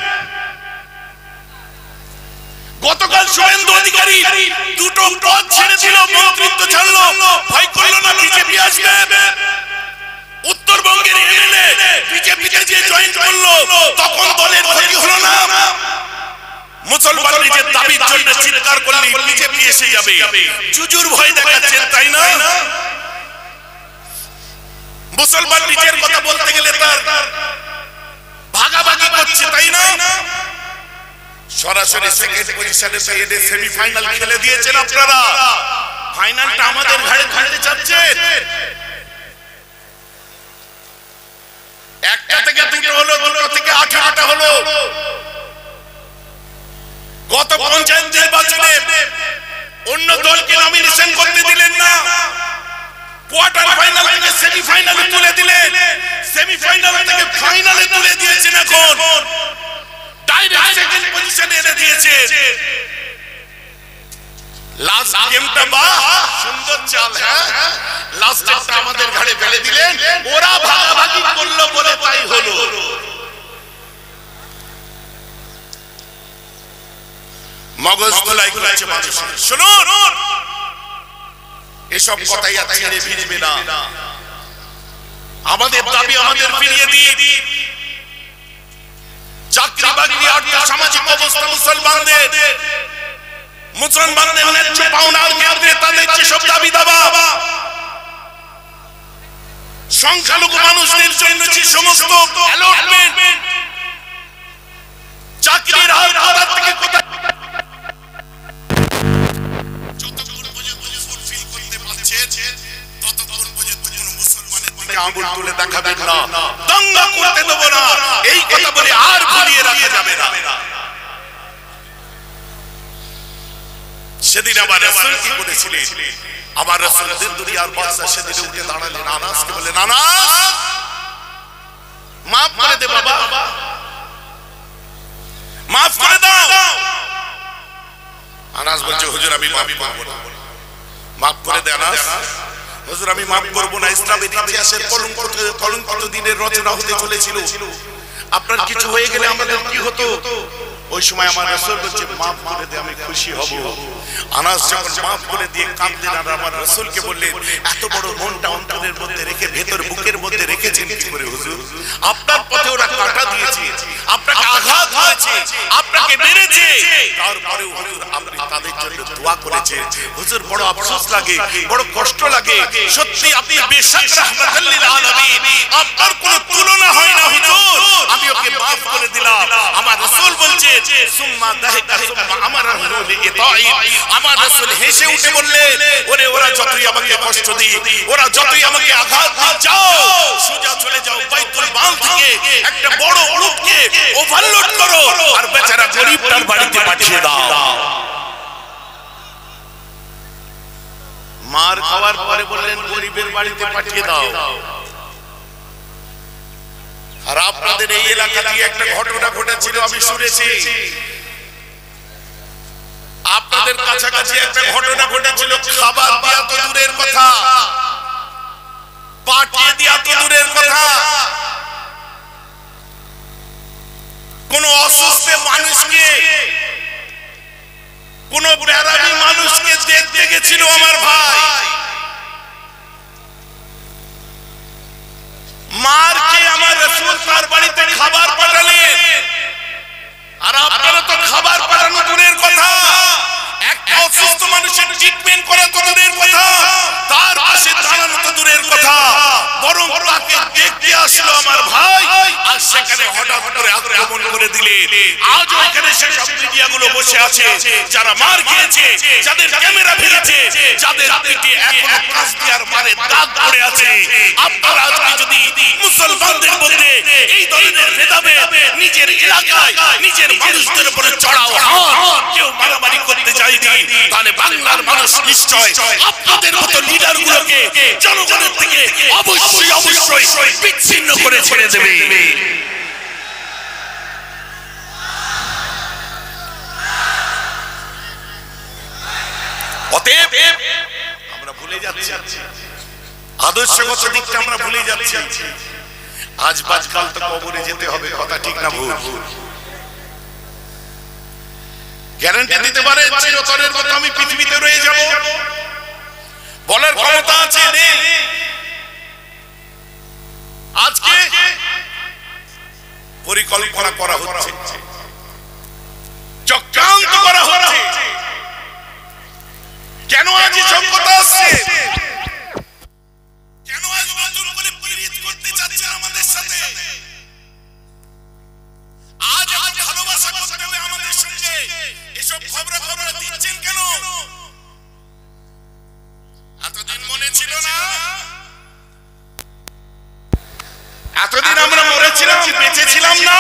গতকাল শুভেন্দু অধিকারী দুটো পদ ছেড়ে দিল, মন্ত্রিত্ব ছাড়লো, ভয় করলো না বিজেপি আসবে। উত্তরবঙ্গের এমএলএ বিজেপিতে যে জয়েন করলো তখন দলের ক্ষতি হলো না। মুসলমান নিজের দাবির জন্য চিৎকার করলে বিজেপি এসে যাবে, জুজুর ভয় দেখাচ্ছেন তাই না? মুসলমান নিজের কথা বলতে গেলে তার ভাগাভাগি করছে তাই না? সরাসরি সেকেন্ড পজিশনে এসে সেমিফাইনাল খেলে দিয়েছেন আপনারা। ফাইনালটা আমাদের ঘাড়ে ঘাড়তে চাচ্ছেন। একটা থেকে দুটো হলো, দুটো থেকে 18টা হলো। গত পঞ্চায়েত নির্বাচনে অন্য দলকে নমিনেশন করতে দিলেন না, কোয়ার্টার ফাইনাল থেকে সেমিফাইনালে তুলে দিলেন, সেমিফাইনাল থেকে ফাইনালে তুলে দিয়েছেন। এখন ডাইরেক্ট সেকেন্ড পজিশনে এনে দিয়েছে। লাস্ট গেমটা বা সুন্দর চাল, হ্যাঁ লাস্টটা আমাদের ঘাড়ে ফেলে দিলেন। ওরা ভাগাভাগি করলো বলে তাই হলো। মগজ ধোলাই করেছে মানুষ। শুনুন, এসব কথাই আর ছেড়ে ফিরবে না। আমাদের দাবি আমাদের ফিরিয়ে দিন। চাকরি বাকরি অর্থ সামাজিক অবস্থা মুসলমানদের ন্যায্য পাওনার ক্ষেত্রে তাদের যেসব দাবি দাবা, সংখ্যালঘু মানুষদের জন্য যে সমস্ত অ্যালটমেন্ট, চাকরির হার কোথা থেকে কোথায় আঙুল তুলে দেখাবেন না, দাঙ্গা করতে দেব না, এই কথা বলে আর ভুলিয়ে রাখা যাবে না। সেদিন আমার রাসূল কি করেছিলেন? আমার রাসূল দিন দুনিয়ার বাদশা সেদিন উঠে দাঁড়ালেন, আনাসকে বললেন, আনাস মাফ করে দে বাবা, মাফ করে দাও। আনাস বলছে, হুজুর আমি মাফ করব না। মাফ করে দে আনাস। হুজুর আমি মাফ করব না। ইসলামের ইতিহাসের কলঙ্কিত দিনের রচনা হতে চলেছিল। আপনার কিছু হয়ে গেলে আমাদের কি হতো? ওই সময় আমার রাসূল বলছে, মাফ করে দে, আমি খুশি হব। আনাস যখন মাফ করে দিয়ে কাঁদলেন আর আমার রাসূলকে বললেন, এত বড় মনটা অন্তরের মধ্যে রেখে ভেতর বুকের মধ্যে রেখেছেন কি করে হুজুর? আপনার পথে ওরা কাঁটা দিয়েছে, আপনাকে আঘাত হয়েছে, আপনাকে মেরেছে, তারপরেও হুজুর আপনি তাদের জন্য দোয়া করেছেন। হুজুর বড় আফসোস লাগে, বড় কষ্ট লাগে। সত্যি আপনি বেশক রাহমাতুল লিল আলামিন, আপনার কোনো তুলনা হয় না হুজুর। আমি ওকে মাফ করে দিলাম। আমার রাসূল বলছে, সুম্মা দাহিকা সুম্মা আমারাহু লিইতাই। আমার রাসূল হেসে উঠে বললেন, ওরে ওরা যতই আমাকে কষ্ট দিক, ওরা যতই আমাকে আঘাত দিক, যাও সোজা চলে যাও বাইতুল মাল থেকে একটা বড় উটকে ওভারলোড করো আর বেচারা গরীবটার বাড়িতে পাঠিয়ে দাও। মার খাওয়ার পরে বললেন, গরীবের বাড়িতে পাঠিয়ে দাও। আর আপনাদের এই এলাকা দিয়ে একটা ঘটনা ঘটেছিল, আমি শুনেছি। আপনাদের কাছাকাছি একটা ঘটনা ঘটেছিল, খাবার দেয়া তো দূরের কথা, পাঠিয়ে দেয়া তো দূরের কথা, কোন অসুস্থ মানুষকে, কোন বেরামি মানুষকে দেখতে গেছিল আমার ভাই। মারকে আমার রাসূল তার বাড়িতে খাবার পাঠালেন। আর আপনারা তো খাবার পাঠানো দূরের কথা, একটা অসুস্থ মানুষের ট্রিটমেন্ট করা তো দূরের কথা, তার পাশে দাঁড়ানো তো দূরের কথা, বরং তাকে দেখতে আসলো আমার ভাই। আর সেখানে হঠাৎ করে আক্রমণ করে দিলেন। আজ ওইখানে সেসব মিডিয়াগুলো বসে আছে, যারা মার খেয়েছে, যাদের ক্যামেরা ভেঙেছে, যাদের পিঠে এখনো কাস্তিয়ার মারে দাগ পড়ে আছে। আপনারা আজকে যদি মুসলমানদের মধ্যে এই ধরনের ভেদাভেদ নিজের এলাকায় নিজের মানুষদের উপরে চড়াও হন, কেউ মারামারি করতে যায়নি, তাহলে বাংলার মানুষ নিশ্চয় আপনাদের মতো লিডারগুলোকে জনগণের থেকে অবশ্যই অবশ্যই বিচ্ছিন্ন করে ছেড়ে দেবে। অতএব আমরা ভুলে যাচ্ছি, আদর্শগত দিকটা আমরা ভুলে যাচ্ছি। আজ বাজকাল তো কবরে যেতে হবে, কথা ঠিক না ভুল? গ্যারান্টি দিতে পারে চিরতরের মতো আমি পৃথিবীতে রয়ে যাব? বলার ক্ষমতা আছে? নেই। আজকে পরিকল্পনা করা হচ্ছে, চক্রান্ত করা হচ্ছে। কেন আজ সভ্যতা আসছে? কেন আজ নতুন করে পরিণত করতে চাচ্ছে আমাদের সাথে? আজ ভালোবাসা করতে হবে আমাদের সঙ্গে। বলেছিল না এতদিন আমরা মরেছিলাম বেঁচেছিলাম না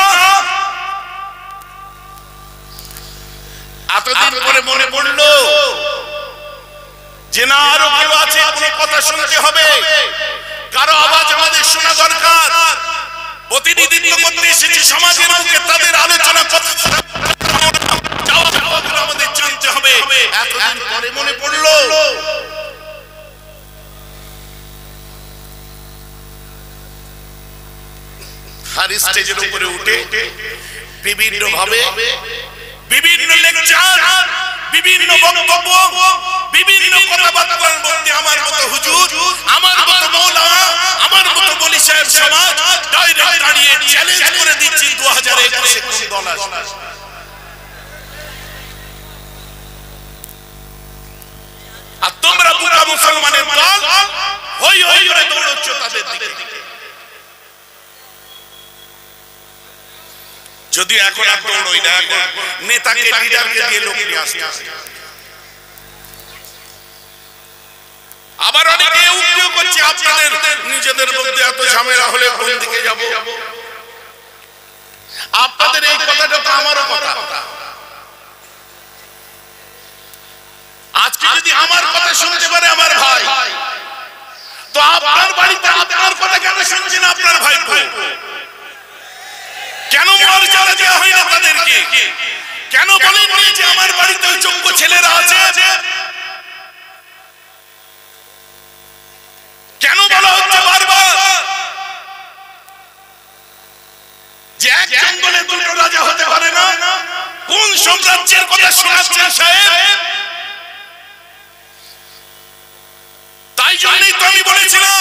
এতদিন পরে মনে পড়লো যে না আরো কেউ আছে কোনো কথা শুনতে হবে কারো আওয়াজ আমাদের শোনা দরকার প্রতিনিধিত্ব করতে এসেছে সমাজের মুখে তাদের আলোচনা আমাদের জানতে হবে এতদিন পরে মনে পড়লো আর স্টেজের উপরে উঠে বিভিন্ন ভাবে বিভিন্ন লেকচার বিভিন্ন বক্তব্য বিভিন্ন কথাবার্তার মধ্যে আমার মতো হুজুর আমার মতো মাওলানা আমার মতো বলি সাহেব সমাজ ডাইরেক্ট দাঁড়িয়ে চ্যালেঞ্জ করে দিচ্ছি 2021 কোন দল আসবে আর তোমরা পুরা মুসলমানের দল হই হই করে দৌড়চ্ছ তাদের দিকে যদি এখন আর দৌড়ই না এখন নেতাকে লিডারকে দিয়ে লোক নিয়ে আসতে আবার অনেকে উদ্যোগ করছে আপনাদের নিজেদের মধ্যে এত ঝামেলা হলে কোন দিকে যাব আপনাদের এই কথাটা তো আমারও কথা আজকে যদি আমার কথা শুনতে পারে আমার ভাই তো আপনার বাড়িতে আপনার কথা কেন শুনছেন আপনার ভাই কেন মর্যাদা দেওয়া হয় না তাদেরকে কেন বলেন যে আমার বাড়িতে ওই যোগ্য ছেলেরা আছে কেন বলা হচ্ছে বারবার যে এক জঙ্গলে দুটো রাজা হতে পারে না কোন সাম্রাজ্যের কথা শোনাচ্ছেন সাহেব তাই জন্যই তো আমি বলেছিলাম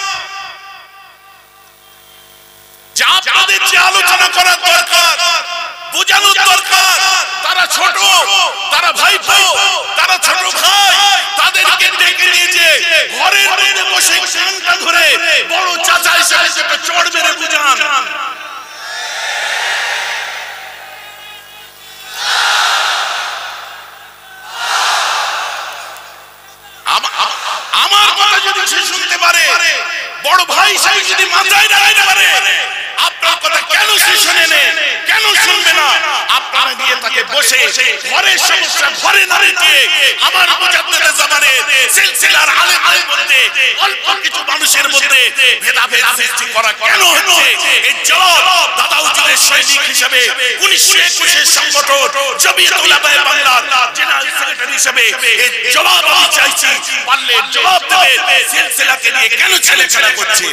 যে আপনাদের যে আলোচনা করার দরকার বোঝানোর দরকার তারা ছোট তারা ভাইপো তারা ছোট ভাই তাদেরকে ডেকে নিয়ে যে ঘরের মধ্যে বসে কানটা ধরে বড় চাচা হিসেবে একটা চড় মেরে বুঝান আমার কথা যদি সে শুনতে পারে বড় ভাই হিসেবে যদি মাথায় রাখতে পারে আপনার কথা কেন সে শুনে নে কেন শুনবে না আপনারা দিয়ে তাকে বসে ঘরের সমস্যা ঘরে না রেখে আমার মুজাদ্দিদের জামানে সিলসিলার আলেমদের মধ্যে অল্প কিছু মানুষের মধ্যে ভেদাভেদ সৃষ্টি করা কেন হচ্ছে এই জবাব দাদা হুজুরের সৈনিক হিসেবে 1921 এর সংগঠন জমিয়ত উলামায়ে বাংলার জেনারেল সেক্রেটারি হিসেবে এই জবাব আমি চাইছি পারলে জবাব দেবেন সিলসিলাকে নিয়ে কেন ছেলেখেলা করছে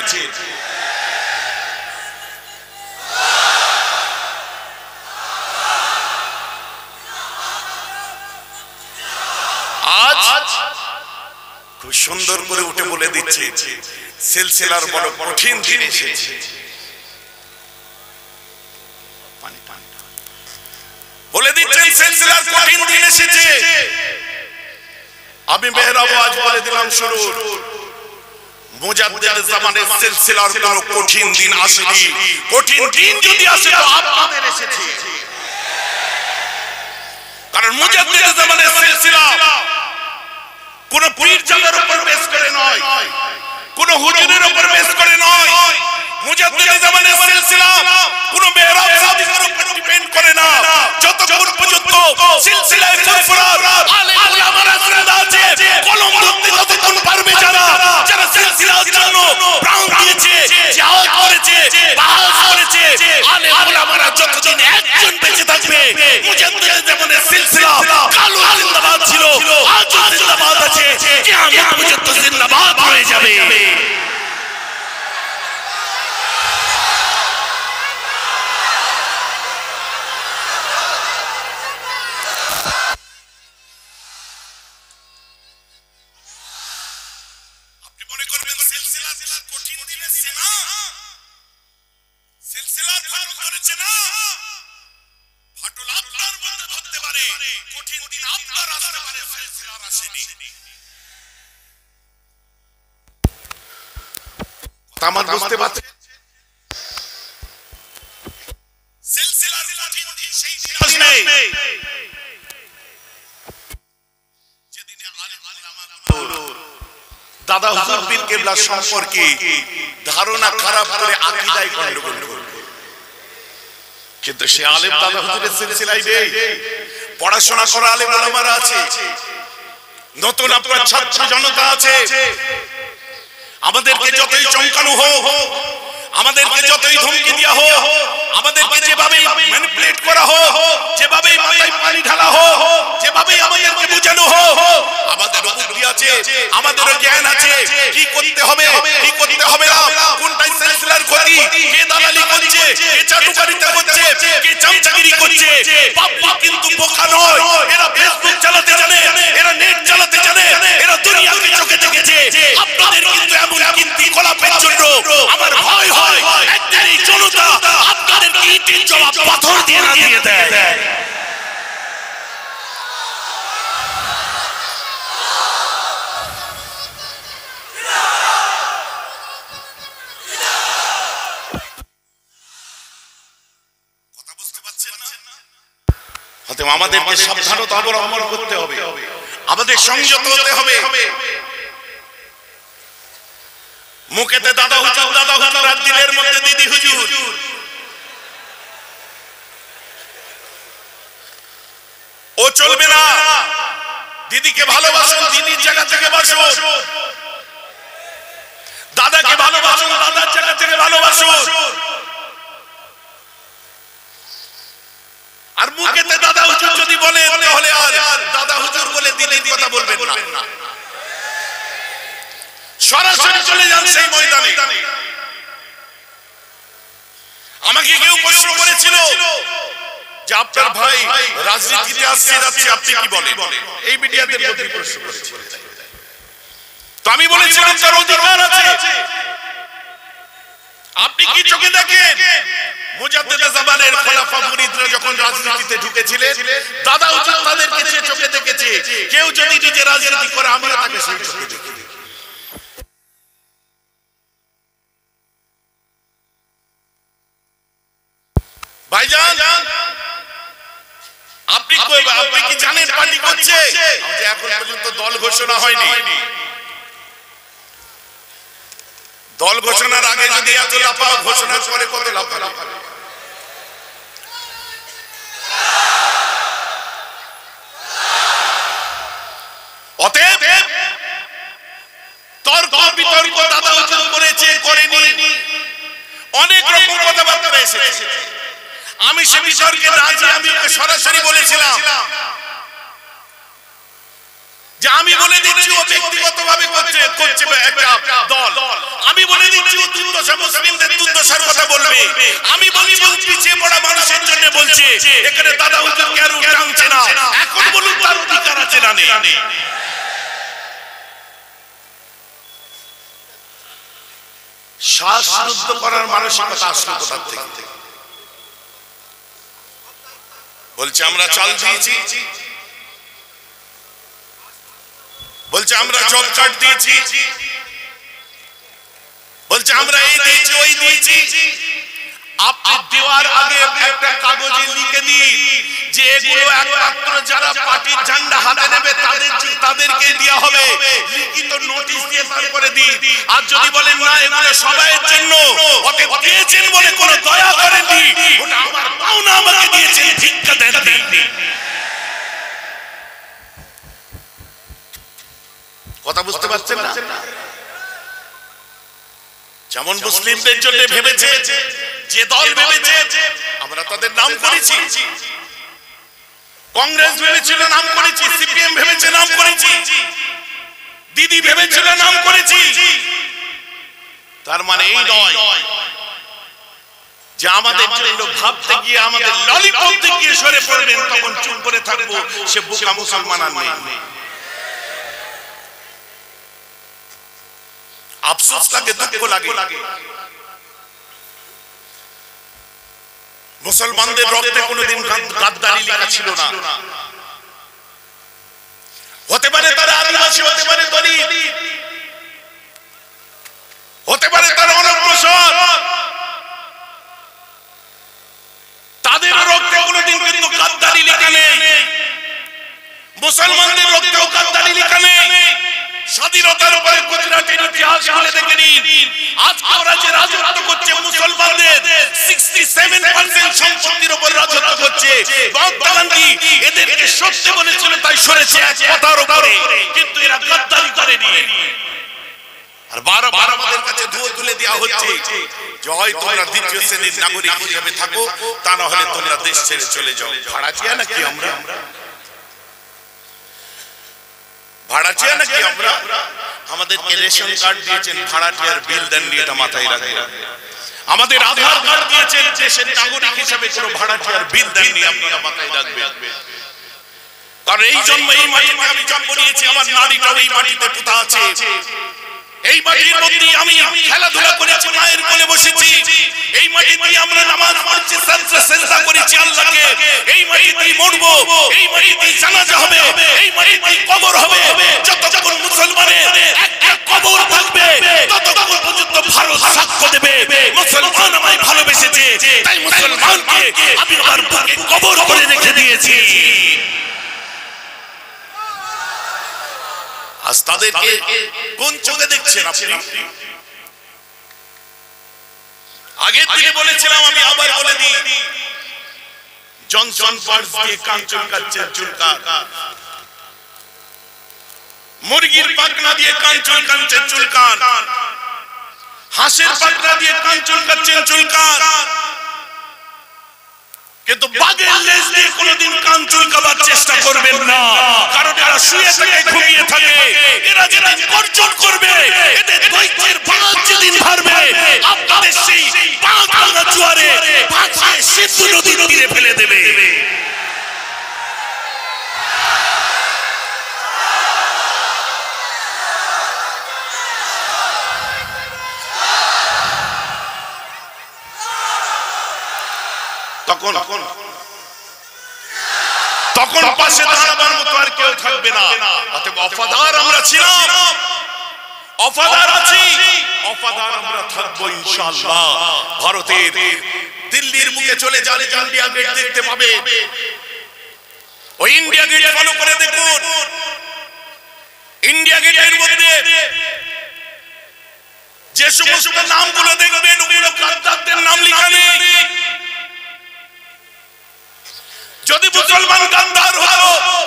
আজ খুব সুন্দর করে উঠে বলে দিচ্ছে সিলসিলার বড় কঠিন দিন এসেছে বলে দিচ্ছেন সিলসিলার কঠিন দিন এসেছে আমি মেহরাব আজ বলে দিলাম শুরু মুজাদ্দিদের জামানের সিলসিলার কোন কঠিন দিন আসেনি কঠিন দিন যদি আসে তো আপনাদের এসেছে কারণ মুজাদ্দিদের জামানের সিলসিলা কোন পীর জামার উপর বেস করে নয় কোন হুজুরের উপর বেস করে নয় মুজাদ্দিদের জামানের সিলসিলা কোন মেহরাব সাদিকের উপর ডিপেন্ড করে না যতক্ষণ পর্যন্ত সিলসিলায়ে ফুরফুরাত আলেম উলামারা জিন্দা আছে কলম ধরতে যতক্ষণ পারবে যারা সিলসিলার জন্য প্রাণ দিয়েছে জিহাদ করেছে বাহাস করেছে আলেম উলামারা যতদিন একজন বেঁচে থাকবে মুজাদ্দিদের জামানের সিলসিলা কালো জিন্দাবাদ ছিল আজও জিন্দাবাদ আছে কিয়ামত পর্যন্ত জিন্দাবাদ হয়ে যাবে আমার বুঝতে পারছেন সিলসিলার কঠিন দিন সেই দিন আসবে যেদিনে আলেম উলামা দাদা হুজুর পীর কেবলা সম্পর্কে ধারণা খারাপ করে আকীদায় গন্ডগোল করবে, কিন্তু সে আলেম দাদা হুজুরের সিলসিলায় নেই। পড়াশোনা করা আলেম ওলামারা আছে, নতুন আপনার ছাত্র জনতা আছে। আমাদেরকে যতই চমকানো হোক, আমাদেরকে যতই ধমকি দেওয়া হোক, আমাদেরকে যেভাবে ম্যানিপুলেট করা হোক, যেভাবে মাথায় পানি ঢালা হোক, যেভাবে আমাদেরকে বোঝানো হোক, আমাদের বুদ্ধি আছে, আমাদের জ্ঞান আছে, কি করতে হবে কি করতে হবে না, কোনটাই সিলসিলার ক্ষতি, কে দালালি করছে, কে চাটুকারিতা করছে, কে চামচাগিরি করছে। বাবা কিন্তু বোকা নয়, এরা ফেসবুক চালাতে জানে, এরা নেট চালাতে জানে, এরা দুনিয়াকে চোখে দেখেছে। আপনাদের কিন্তু এমন কিন্তু কলাপের জন্য আমার ভয় হয় একদিন এই জনতা আপনাদের ইটের জবাব পাথর দিয়ে না দিয়ে দেয়। আমাদেরকে সাবধানতা অবলম্বন করতে হবে, আমাদের সংযত হতে হবে। মুখেতে দাদা হুজুর আর দিলের মধ্যে দিদি হুজুর। ও চলবে না। দিদিকে ভালোবাসুন, দিদির জায়গা থেকে বাসুন। দাদাকে ভালোবাসুন, দাদার জায়গা থেকে ভালোবাসুন। আর মুখেতে দাদা হুজুর যদি বলে তাহলে আর দাদা হুজুর বলে দিদির কথা বলবেন না, সরাসরি চলে যান সেই ময়দানে। আমাকে কেউ প্রশ্ন করেছিল যে আপনার ভাই রাজনীতিতে আসছে যাচ্ছে, আপনি কি বলেন? এই মিডিয়াতে প্রশ্ন করেছিল, তো আমি বলেছিলাম তার অধিকার আছে। আপনি কি চোখে দেখেন মুজাদ্দিদ জামানের খলিফা মুরিদরা যখন রাজনীতিতে ঢুকেছিলেন, দাদা হুজুর তাদেরকে চোখে দেখেছে। কেউ যদি নিজে রাজনীতি করে আমরা তাকে সেই চোখে দেখি। ভাইজান আপনি কি জানেন পার্টি করছে? এখন পর্যন্ত দল ঘোষণা হয়নি। দল ঘোষণার আগে যদি এত লাফাও, ঘোষণার পরে কত লাফাও। অতএব তর্ক বিতর্ক দাদা হুজুর করেছে, করেনি, অনেক রকম কথাবার্তা এসেছে। আমি সে বিতর্কে না যেয়ে আমি ওকে সরাসরি বলেছিলাম যে আমি বলে দিচ্ছি ও ব্যক্তিগতভাবে করছে একটা দল। আমি বলে দিচ্ছি ও দুর্দশা, মুসলিমদের দুর্দশার কথা বলবে। আমি বলছি ও পিছিয়ে পড়া মানুষের জন্য বলছে। এখানে দাদা হুজুর কেন টানছে না? এখন বলুন তার অধিকার আছে না নেই? শ্বাসরুদ্ধ করার মানসিকতা আসলো কোথা থেকে? বলছে আমরা চাল দিয়েছি, বলছে আমরা জব কার্ড দিয়েছি, বলছে আমরা এই দিয়েছি ওই দিয়েছি। আপনি দেওয়ার আগে একটা কাগজে লিখে দিন যে এগুলো একমাত্র যারা পার্টির ঝান্ডা হাতে নেবে তাদেরকে দেওয়া হবে। লিখিত নোটিশ দিয়ে তারপরে দিন। আর যদি বলেন না এগুলো সবাইয়ের জন্য, ওকে দিয়েছেন বলে কোনো দয়া করেননি, ওটা আমার পাওনা, আমাকে দিয়েছেন, ভিক্ষা দেননি। কথা বুঝতে পারছেন না? যেমন মুসলিমদের জন্য ভেবেছে, যে দল ভেবেছে আমরা তাদের নাম করেছি। কংগ্রেস ভেবেছিল নাম করেছি, সিপিএম ভেবেছে নাম করেছি, দিদি ভেবেছিল নাম করেছি। তার মানে এই নয় যে আমাদের জন্য ভাবতে গিয়ে আমাদের ললিপপ গিয়ে সরে পড়বেন, তখন চুপ করে থাকবো। সে বোকা মুসলমান আর নেই। আফসোস লাগে, দুঃখ লাগে। মুসলমানদের রক্তে কোনোদিন গাদ্দারি লেখা ছিল না। হতে পারে তারা আদিবাসী, হতে পারে দলিত, হতে পারে তারা অনগ্রসর, তাদের রক্তে কোনোদিন কিন্তু গাদ্দারি লেখা নেই। মুসলমানদের রক্তেও গাদ্দারি লেখা নেই। স্বাধীনতার উপরে গুজরাটের ইতিহাস খুলে দেখে নিন। আজকে ওরা যে রাজত্ব করছে মুসলমানদের 67% সম্পত্তির উপর রাজত্ব করছে। মহাত্মা গান্ধী এদেরকে সত্য বলেছিল, তাই সরেছে এক কথার উপরে, কিন্তু এরা গাদ্দারি করেনি। আর বারবার আমাদের কাছে ধুয়ো তুলে দেওয়া হচ্ছে যে হয় তোমরা দ্বিতীয় শ্রেণীর নাগরিক হিসেবে থাকো, তা না হলে তোমরা দেশ ছেড়ে চলে যাও। ভাড়াটিয়া নাকি আমরা? ভাড়াটিয়া নাকি আমরা? আমাদেরকে রেশন কার্ড দিয়েছেন, ভাড়াটিয়ার বিল দেননি, এটা মাথায় রাখবেন। আমাদের আধার কার্ড দিয়েছেন, দেশের নাগরিক হিসেবে কোনো ভাড়াটিয়ার বিল দেননি, আপনারা মাথায় রাখবেন। কারণ এই জন্ম এই মাটিতে আমি জন্ম নিয়েছি, আমার নারীটাও এই মাটিতে পুঁতা আছে। এই মাটির মধ্যে আমি খেলাধুলা করেছি, মায়ের কোলে বসেছি। এই মাটিতে আমরা নামাজ পড়ছি, সাজদা করেছি আল্লাহকে। এই মাটিতে মরবো, এই মাটিতে জানাজা হবে, এই মাটিতে কবর হবে। যতক্ষণ মুসলমানের একটা কবর থাকবে ততক্ষণ পর্যন্ত ভারত সাক্ষ্য দেবে মুসলমান আমায় ভালোবেসেছে, তাই মুসলমানকে আমি আমার বুকে কবর করে রেখে দিয়েছি। আজ তাদেরকে কোন চোখে দেখছেন আপনি? আগের দিকে বলেছিলাম, আমি আবার বলে দিই, জনসন পার্স দিয়ে কান চুলকাচ্ছেন চুলকান, মুরগির পাখনা দিয়ে কান চুলকাচ্ছেন চুলকান, হাঁসের পাখনা দিয়ে কান চুলকাচ্ছেন চুলকান, কিন্তু বাঘের লেজ দিয়ে কোনোদিন কান চুলকাবার চেষ্টা করবেন না। কারণ এরা শুয়ে থাকে, ঘুমিয়ে থাকে। এরা যেদিন গর্জন করবে, এদের দৈত্যের বাঁধ যেদিন ভারবে, আপনাদের সেই বাঁধ ভাঙা জোয়ারে ভাসিয়ে সিন্ধু নদীর তীরে ফেলে দেবে। তখন পাশে দাঁড়াবার মতো আর কেউ থাকবে না। অতএব অফাদার আমরা ছিলাম, অফাদার আছি, অফাদার আমরা থাকবো ইনশাআল্লাহ। ভারতের দিল্লির মুখে চলে যাবে, ইন্ডিয়া গেট দেখতে পাবে। ওই ইন্ডিয়া গেট ফলো করে দেখুন, ইন্ডিয়া গেটের মধ্যে যে সমস্ত নামগুলো দেখবেন ওগুলো গাদ্দারদের নাম লেখা নেই। যদি মুসলমান গাদ্দার হতো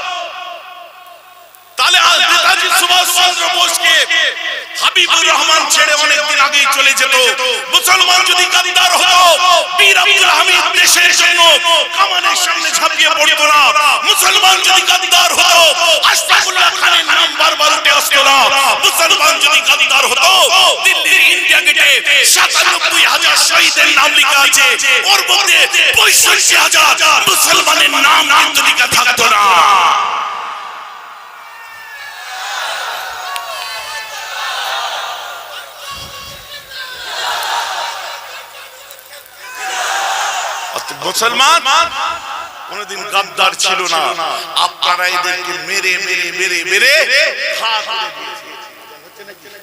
তাহলে আজ নেতাজি সুভাষ চন্দ্র বোসকে হাবিবুর রহমান ছেড়ে অনেকদিন আগেই চলে যেত। মুসলমান যদি গাদ্দার হতো বীর আব্দুল হামিদ দেশের জন্য কামানের সামনে ঝাঁপিয়ে পড়তো না। মুসলমান যদি গাদ্দার হতো আশফাকুল্লাহ খানের নাম বারবার উঠে আসতো না। মুসলমান যদি গাদ্দার হতো দিল্লির ইন্ডিয়া গেটে ৯৭,০০০ শহীদের নাম লেখা আছে, ওর মধ্যে ৬৫,০০০ মুসলমানের নাম কিন্তু লেখা থাকতো না। মুসলমান কোনদিন গাদ্দার ছিল না। আপনারা এদেরকে মেরে মেরে মেরে মেরে খা করে দিয়েছেন।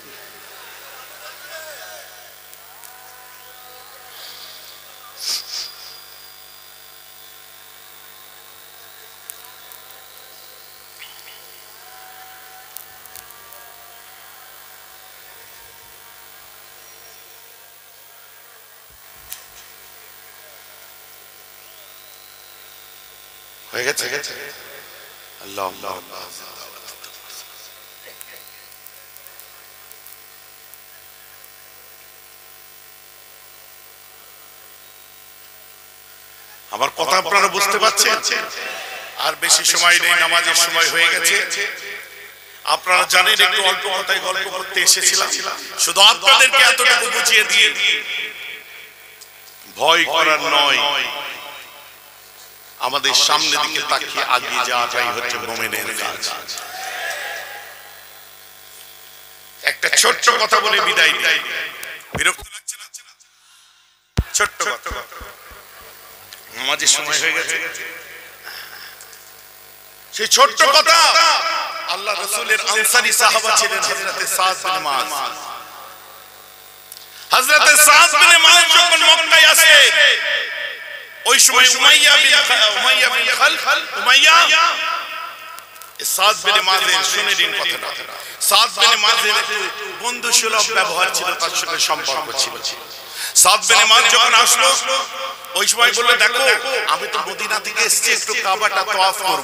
হয়ে গেছে আল্লাহ আল্লাহ। আমার কথা আপনারা বুঝতে পারছেন? আর বেশি সময় নেই, নামাজের সময় হয়ে গেছে। আপনারা জানেন একটু অল্প কথায় গল্প করতে এসেছিলাম, শুধু আপনাদেরকে এতটুকু বুঝিয়ে দিয়ে ভয় করার নয়, আমাদের সামনে দিকে তাকিয়ে আগিয়ে যাওয়াটাই হচ্ছে মুমিনের কাজ। একটা ছোট্ট কথা বলে বিদায় দিই, বিরক্ত লাগছে না? ছোট্ট কথা, নামাজের সময় হয়ে গেছে। সেই ছোট্ট কথা, আল্লাহ রাসূলের আনসারী সাহাবা ছিলেন হযরতে সাদ বিন মুআয। হযরতে সাদ বিন মুআয যখন মক্কায় আসে, ওই সময় Umayya bin Khalaf, Umayya Saad bin মাযের শুনে নিন কথাটা। সাদ বিন মাযের একটু বন্ধুসুলভ ব্যবহার ছিল, তার সঙ্গে সম্পর্ক ছিল। সাদ বিন মায যখন আসলো ওই সময় বলল, দেখো আমি তো মদিনা থেকে এসেছি, একটু কাবাটা তওয়াফ করব,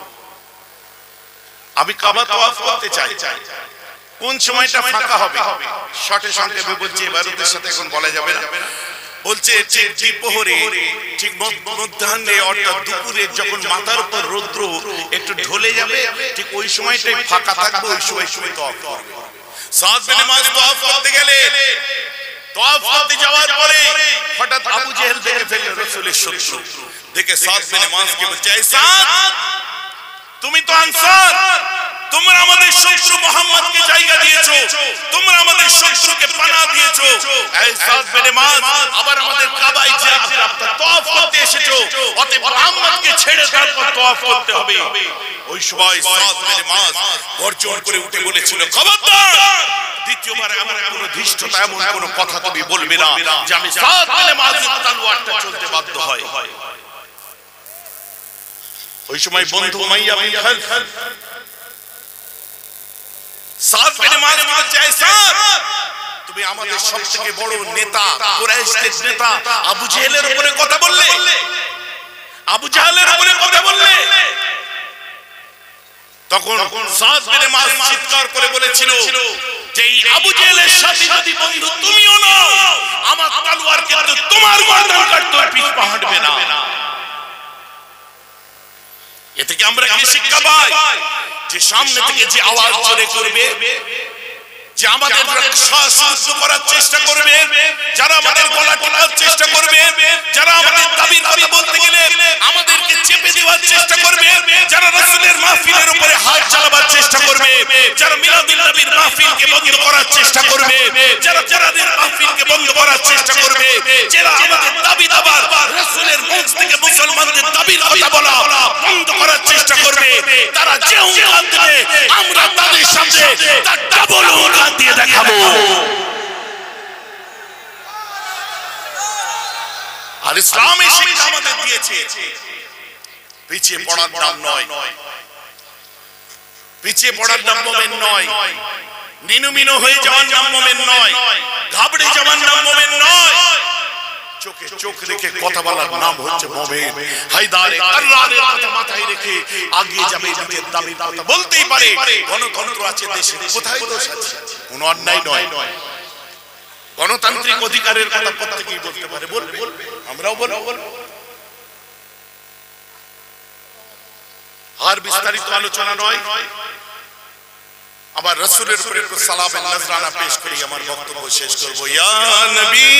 আমি কাবা তওয়াফ করতে চাই, কোন সময়টা ফাঁকা হবে? শর্টে সংক্ষেপে বলছি, এবারতের সাথে এখন বলা যাবে না। বলছে ঠিক দ্বিপ্রহরে, ঠিক মধ্যাহ্নে অর্থাৎ দুপুরে যখন মাথার উপর রৌদ্র একটু ঢলে যাবে, ঠিক ওই সময়টাই ফাঁকা থাকবে, ওই সময় তওয়াফ করবে। সাদ বিন মায তওয়াফ করতে গেলে, তওয়াফ করতে যাওয়ার পরে হঠাৎ আবু জেহেল দেখে ফেলল রাসূলের শত্রু। দেখে সাদ বিন মাযকে বলছে, এই সাদ, তুমি তো আনসার, তোমরা আমাদের শত্রু মুহাম্মদকে জায়গা দিয়েছো, তোমরা আমাদের শত্রুকে পানাহ দিয়েছো। এই সাদ বিন মায, আবার আমাদের কাবায় যে আপনারা তওয়াফ করতে এসেছো, অতএব মুহাম্মদকে ছেড়ে তারপর তওয়াফ করতে হবে। ওই সময় সাদ বিন মায গর্জন করে উঠে বলেছিল, খবরদার, দ্বিতীয়বার এমন কোনো ধৃষ্টতা, এমন কোনো কথা তুমি বলবে না যে আমি সাদ বিন মাযের তলোয়ারটা চলতে বাধ্য হয়। ওই সময় বন্ধু উমাইয়া বিন খালফ সাদ বিন মায বলছে, এই সাদ, তুমি আমাদের সবথেকে বড় নেতা, কুরাইশের নেতা আবু জেহেলের উপরে কথা বললে, আবু জাহেলের উপরে কথা বললে। তখন সাদ বিন মায চিৎকার করে বলেছিল যে এই আবু জেহেলের সাথে যদি বন্ধু তুমিও নাও, আমার তলোয়ার কিন্তু তোমার গর্দন কাটতে পিছপা হটবে না। এ থেকে আমরা কি শিক্ষা পাই? যে সামনে থেকে যে আওয়াজ চলে করবে, যে আমাদের শ্বাস করার চেষ্টা করবে, যারা আমাদের গলা টিপার চেষ্টা করবে, যারা আমাদের দাবির কথা বলতে গেলে আমাদেরকে চেপে দেওয়ার চেষ্টা করবে, যারা রাসূলের মাহফিলের উপরে হাত চালাবার চেষ্টা করবে, যারা মিলাদুন নবীর মাহফিলকে বন্ধ করার চেষ্টা করবে, যারা জারাদের মাহফিলকে বন্ধ করার চেষ্টা করবে, যারা আমাদের দাবি দাবার রাসূলের মুখ থেকে মুসলমানদের দাবির কথা বলা বন্ধ করার চেষ্টা করবে, তারা যে হুঙ্কার দেবে আমরা তাদের সামনে তার ডাবল হুঙ্কার দিয়ে দেখাবো। আর ইসলামী শিক্ষা আমাদের দিয়েছে পিছিয়ে পড়ার নাম নয়, পিছিয়ে পড়ার নাম মোমেন নয়, নিনুমিনু হয়ে যাওয়ার নাম মোমেন নয়, ঘাবড়ে যাওয়ার নাম মোমেন নয়, চোখে চোখ রেখে কথা বলার নাম হচ্ছে মোমেন। হায়দারে কাররারের কথা মাথায় রেখে আগিয়ে যাবে, নিজের দাবির কথা বলতেই পারে। গণতন্ত্র আছে দেশে, কোথায় দোষ আছে? কোনো অন্যায় নয়, গণতান্ত্রিক অধিকারের কথা প্রত্যেকেই বলতে পারে, বলবে, আমরাও বলবো। আর বিস্তারিত আলোচনা নয়, আবার রাসূলের উপরে একটু সালামের নজরানা পেশ করি আমার বক্তব্য শেষ করব। ইয়া নবী